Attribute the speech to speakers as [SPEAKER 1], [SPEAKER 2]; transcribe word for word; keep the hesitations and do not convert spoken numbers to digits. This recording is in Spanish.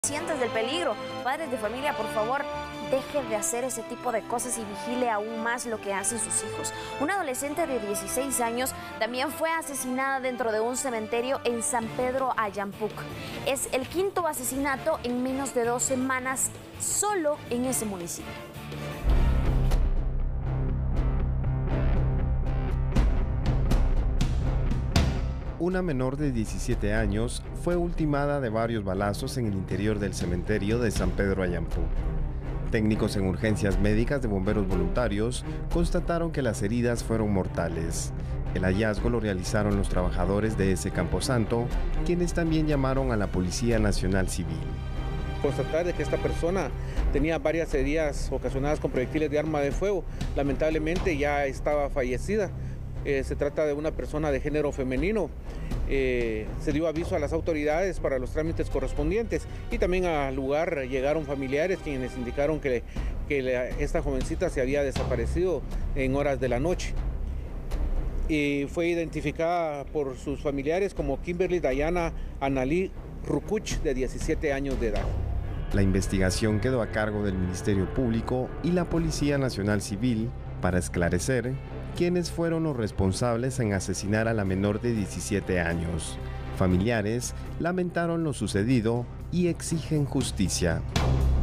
[SPEAKER 1] Conscientes del peligro. Padres de familia, por favor, deje de hacer ese tipo de cosas y vigile aún más lo que hacen sus hijos. Una adolescente de dieciséis años también fue asesinada dentro de un cementerio en San Pedro Ayampuc. Es el quinto asesinato en menos de dos semanas solo en ese municipio.
[SPEAKER 2] Una menor de diecisiete años fue ultimada de varios balazos en el interior del cementerio de San Pedro Ayampuc. Técnicos en urgencias médicas de bomberos voluntarios constataron que las heridas fueron mortales. El hallazgo lo realizaron los trabajadores de ese camposanto, quienes también llamaron a la Policía Nacional Civil.
[SPEAKER 3] Constatar de que esta persona tenía varias heridas ocasionadas con proyectiles de arma de fuego. Lamentablemente ya estaba fallecida. Eh, se trata de una persona de género femenino. Eh, se dio aviso a las autoridades para los trámites correspondientes y también al lugar llegaron familiares quienes indicaron que, que la, esta jovencita se había desaparecido en horas de la noche. Y fue identificada por sus familiares como Kimberly Dayana Analí Rucuch, de diecisiete años de edad.
[SPEAKER 2] La investigación quedó a cargo del Ministerio Público y la Policía Nacional Civil para esclarecer quiénes fueron los responsables en asesinar a la menor de diecisiete años. Familiares lamentaron lo sucedido y exigen justicia.